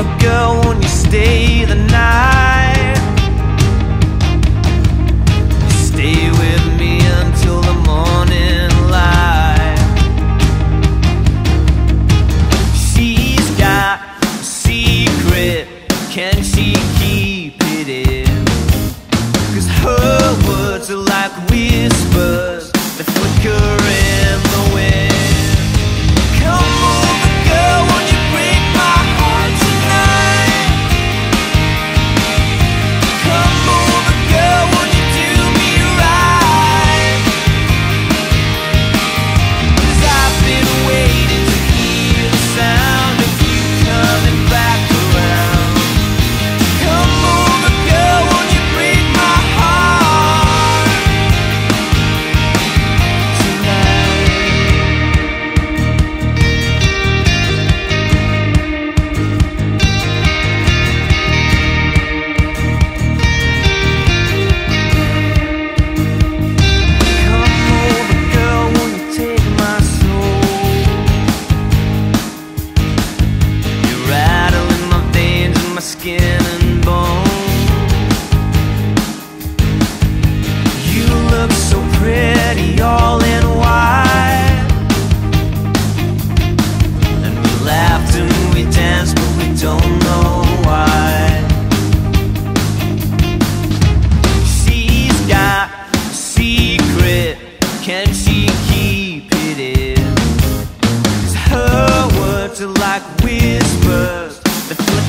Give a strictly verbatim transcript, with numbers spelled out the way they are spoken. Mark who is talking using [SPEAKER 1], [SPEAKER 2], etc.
[SPEAKER 1] over, girl, won't you stay the night? Stay with me until the morning light. She's got a secret, can she keep it in? 'Cause her words are like whispers that flicker in the wind. Come over, girl, won't you break my heart tonight? Come over, girl, won't you do me right? 'Cause I've been waiting to hear the sound of you coming back around. Come over, girl, won't you break my heart tonight? Come over, girl, won't you take my soul? You're rattling my veins and my skin and bone. You look so pretty, all in white. And we laughed and we danced, but we don't know why. She's got a secret, can she keep it in? 'Cause her words are like whispers that